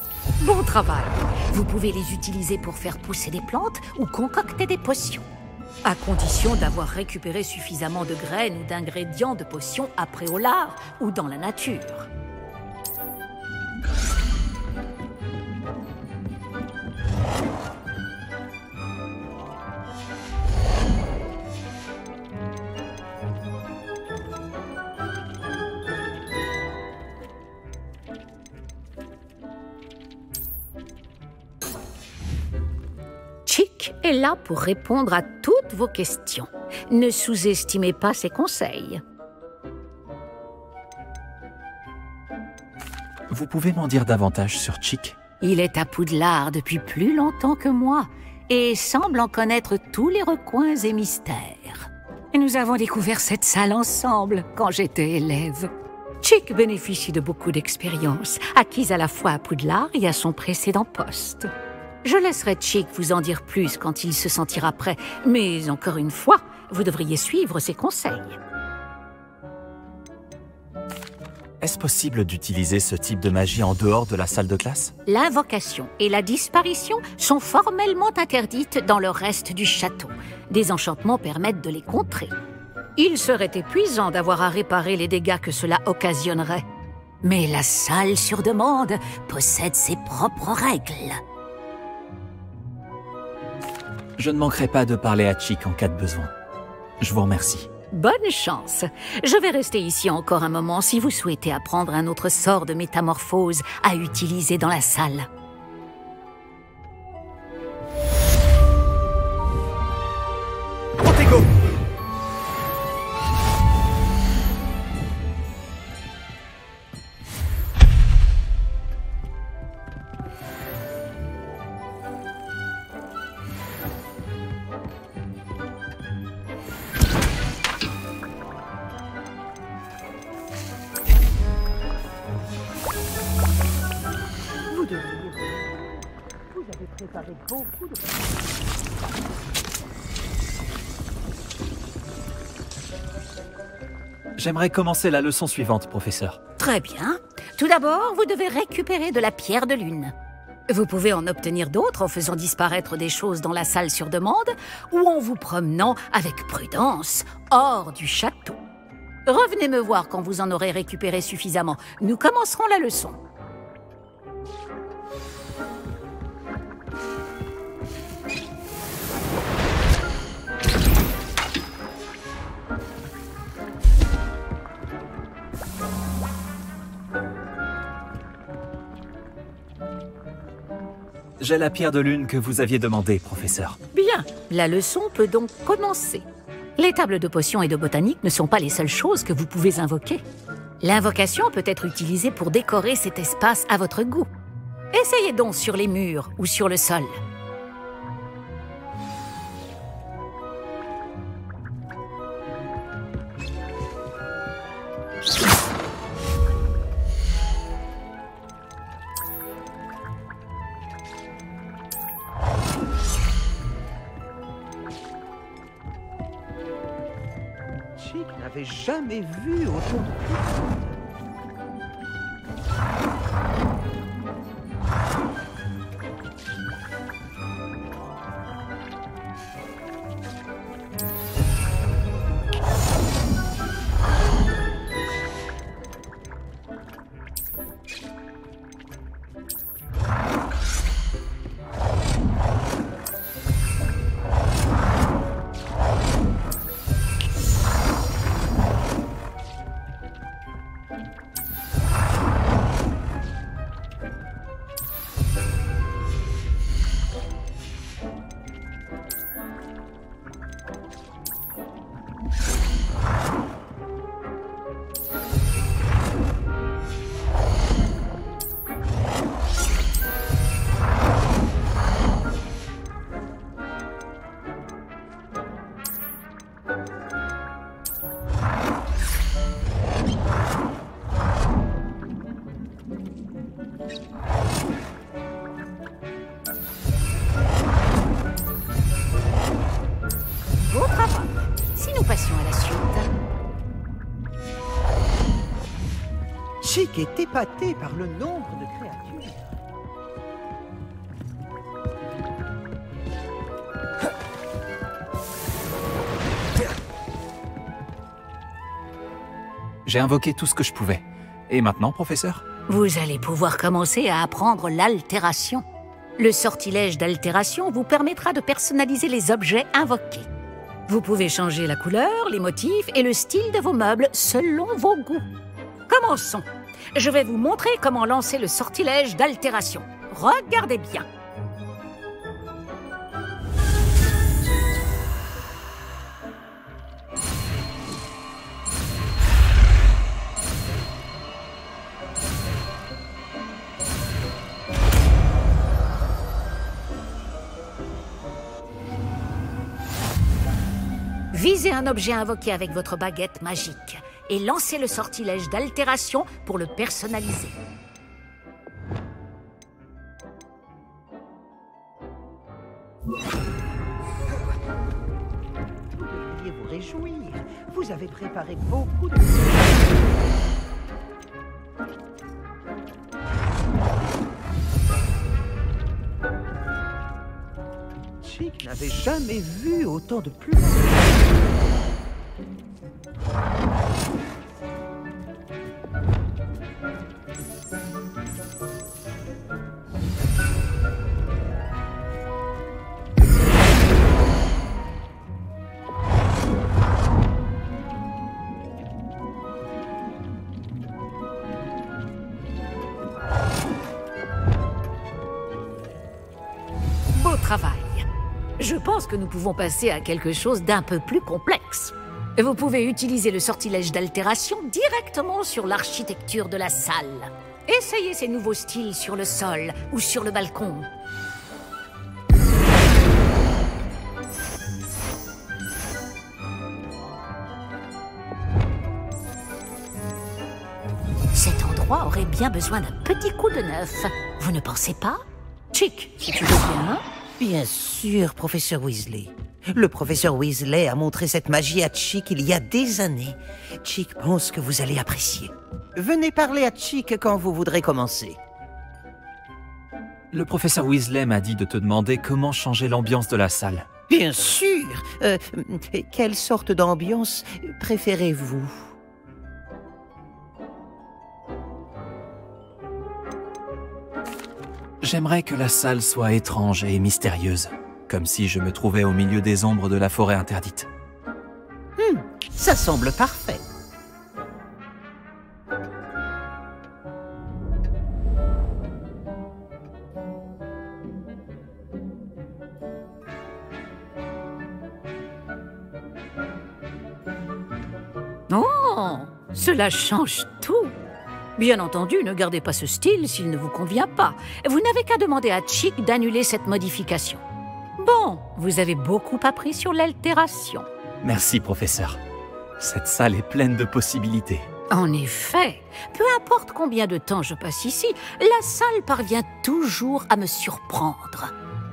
Bon travail. Vous pouvez les utiliser pour faire pousser des plantes ou concocter des potions. À condition d'avoir récupéré suffisamment de graines ou d'ingrédients de potions à Préolard ou dans la nature. Chick est là pour répondre à toutes vos questions. Ne sous-estimez pas ses conseils. Vous pouvez m'en dire davantage sur Chick? Il est à Poudlard depuis plus longtemps que moi et semble en connaître tous les recoins et mystères. Nous avons découvert cette salle ensemble quand j'étais élève. Chick bénéficie de beaucoup d'expérience, acquise à la fois à Poudlard et à son précédent poste. Je laisserai Chick vous en dire plus quand il se sentira prêt, mais encore une fois, vous devriez suivre ses conseils. Est-ce possible d'utiliser ce type de magie en dehors de la salle de classe? L'invocation et la disparition sont formellement interdites dans le reste du château. Des enchantements permettent de les contrer. Il serait épuisant d'avoir à réparer les dégâts que cela occasionnerait. Mais la salle sur demande possède ses propres règles. Je ne manquerai pas de parler à Chick en cas de besoin. Je vous remercie. Bonne chance. Je vais rester ici encore un moment si vous souhaitez apprendre un autre sort de métamorphose à utiliser dans la salle. Protego! J'aimerais commencer la leçon suivante, professeur. Très bien. Tout d'abord, vous devez récupérer de la pierre de lune. Vous pouvez en obtenir d'autres en faisant disparaître des choses dans la salle sur demande ou en vous promenant avec prudence hors du château. Revenez me voir quand vous en aurez récupéré suffisamment. Nous commencerons la leçon. J'ai la pierre de lune que vous aviez demandée, professeur. Bien, la leçon peut donc commencer. Les tables de potions et de botanique ne sont pas les seules choses que vous pouvez invoquer. L'invocation peut être utilisée pour décorer cet espace à votre goût. Essayez donc sur les murs ou sur le sol. Chick n'avait jamais vu autant de... Chick est épaté par le nombre de créatures. J'ai invoqué tout ce que je pouvais. Et maintenant, professeur? Vous allez pouvoir commencer à apprendre l'altération. Le sortilège d'altération vous permettra de personnaliser les objets invoqués. Vous pouvez changer la couleur, les motifs et le style de vos meubles selon vos goûts. Commençons. Je vais vous montrer comment lancer le sortilège d'altération. Regardez bien. Visez un objet invoqué avec votre baguette magique et lancez le sortilège d'altération pour le personnaliser. Vous devriez vous réjouir. Vous avez préparé beaucoup de... Chick n'avait jamais vu autant de plumes. Beau travail. Je pense que nous pouvons passer à quelque chose d'un peu plus complexe. Vous pouvez utiliser le sortilège d'altération directement sur l'architecture de la salle. Essayez ces nouveaux styles sur le sol ou sur le balcon. Cet endroit aurait bien besoin d'un petit coup de neuf. Vous ne pensez pas? Chick, si tu veux bien. Bien sûr, professeur Weasley. Le professeur Weasley a montré cette magie à Chick il y a des années. Chick pense que vous allez apprécier. Venez parler à Chick quand vous voudrez commencer. Le professeur Weasley m'a dit de te demander comment changer l'ambiance de la salle. Bien sûr. Euh, quelle sorte d'ambiance préférez-vous? J'aimerais que la salle soit étrange et mystérieuse, comme si je me trouvais au milieu des ombres de la forêt interdite. Hmm, ça semble parfait. Oh, cela change tout. Bien entendu, ne gardez pas ce style s'il ne vous convient pas. Vous n'avez qu'à demander à Chick d'annuler cette modification. Bon, vous avez beaucoup appris sur l'altération. Merci, professeur. Cette salle est pleine de possibilités. En effet, peu importe combien de temps je passe ici, la salle parvient toujours à me surprendre.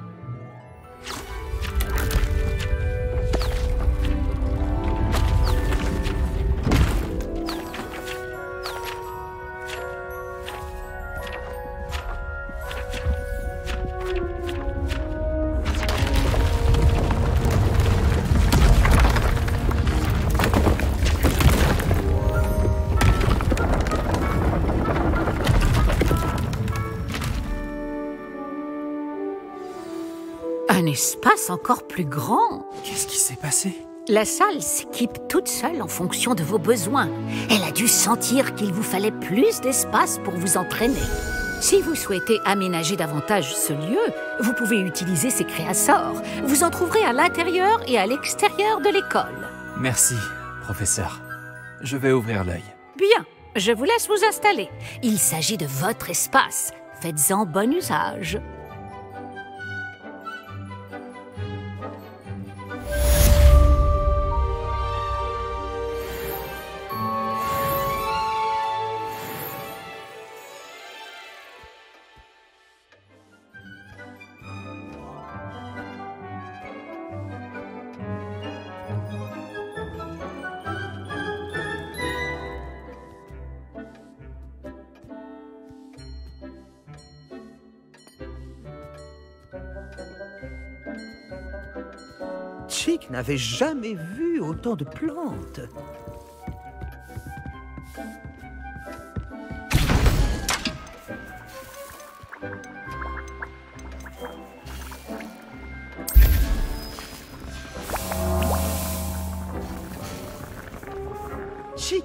Un espace encore plus grand. Qu'est-ce qui s'est passé? La salle s'équipe toute seule en fonction de vos besoins. Elle a dû sentir qu'il vous fallait plus d'espace pour vous entraîner. Si vous souhaitez aménager davantage ce lieu, vous pouvez utiliser ces créassors. Vous en trouverez à l'intérieur et à l'extérieur de l'école. Merci, professeur. Je vais ouvrir l'œil. Bien, je vous laisse vous installer. Il s'agit de votre espace. Faites-en bon usage. Chick n'avait jamais vu autant de plantes. Chic